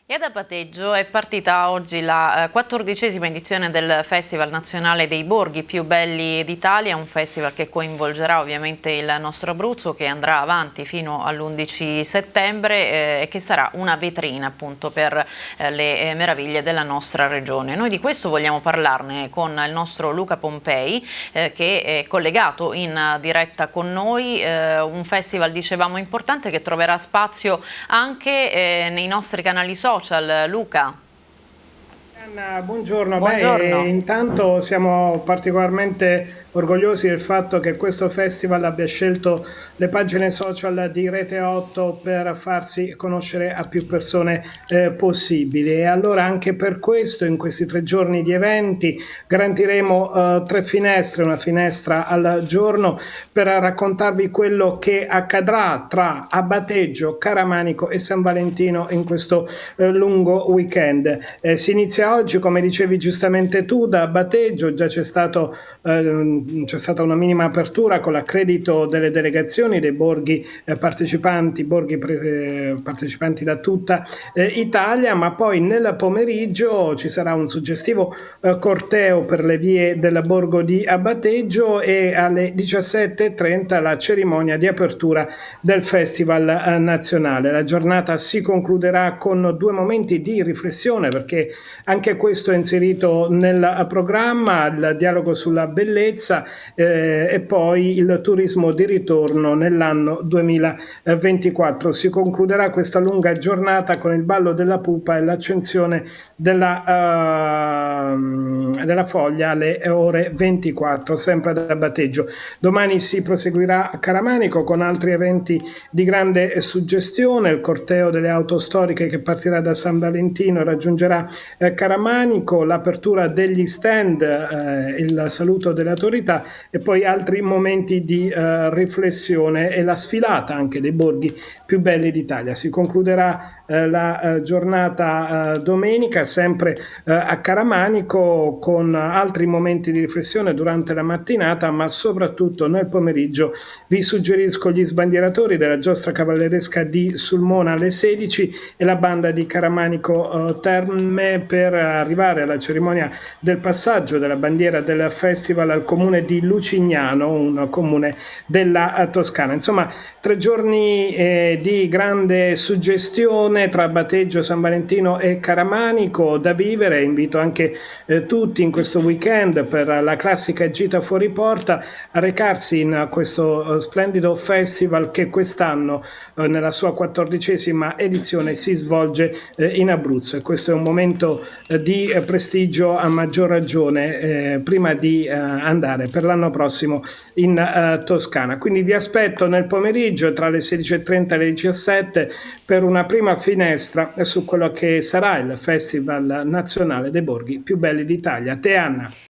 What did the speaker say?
E ad Abateggio è partita oggi la 14ª edizione del Festival Nazionale dei Borghi più belli d'Italia, un festival che coinvolgerà ovviamente il nostro Abruzzo, che andrà avanti fino all'11 settembre e che sarà una vetrina appunto per le meraviglie della nostra regione. Noi di questo vogliamo parlarne con il nostro Luca Pompei che è collegato in diretta con noi, un festival dicevamo importante che troverà spazio anche nei nostri canali social. Luca. Anna, buongiorno. Buongiorno. Intanto siamo particolarmente orgogliosi del fatto che questo festival abbia scelto le pagine social di Rete 8 per farsi conoscere a più persone possibili, e allora anche per questo in questi 3 giorni di eventi garantiremo 3 finestre, una finestra al giorno, per raccontarvi quello che accadrà tra Abateggio, Caramanico e San Valentino in questo lungo weekend. Si inizia oggi, come dicevi giustamente tu, da Abateggio. Già c'è stata una minima apertura con l'accredito delle delegazioni dei borghi partecipanti da tutta Italia, ma poi nel pomeriggio ci sarà un suggestivo corteo per le vie del borgo di Abateggio e alle 17:30 la cerimonia di apertura del Festival nazionale. La giornata si concluderà con 2 momenti di riflessione, perché anche questo è inserito nel programma: il dialogo sulla bellezza e poi il turismo di ritorno nell'anno 2024. Si concluderà questa lunga giornata con il ballo della pupa e l'accensione della foglia alle ore 24, sempre ad Abateggio. Domani si proseguirà a Caramanico con altri eventi di grande suggestione: il corteo delle auto storiche che partirà da San Valentino e raggiungerà Caramanico, l'apertura degli stand, il saluto delle autorità e poi altri momenti di riflessione e la sfilata anche dei borghi più belli d'Italia. Si concluderà la giornata domenica sempre a Caramanico con altri momenti di riflessione durante la mattinata, ma soprattutto nel pomeriggio vi suggerisco gli sbandieratori della giostra cavalleresca di Sulmona alle 16 e la banda di Caramanico Terme, per arrivare alla cerimonia del passaggio della bandiera del festival al comune di Lucignano, un comune della Toscana. Insomma, 3 giorni di grande suggestione tra Abateggio, San Valentino e Caramanico da vivere. Invito anche tutti in questo weekend, per la classica gita fuori porta, a recarsi in questo splendido festival che quest'anno nella sua 14ª edizione si svolge in Abruzzo, e questo è un momento di prestigio a maggior ragione prima di andare per l'anno prossimo in Toscana. Quindi vi aspetto nel pomeriggio tra le 16:30 e le 17 per una prima finestra su quello che sarà il Festival Nazionale dei Borghi più belli d'Italia. A te, Anna.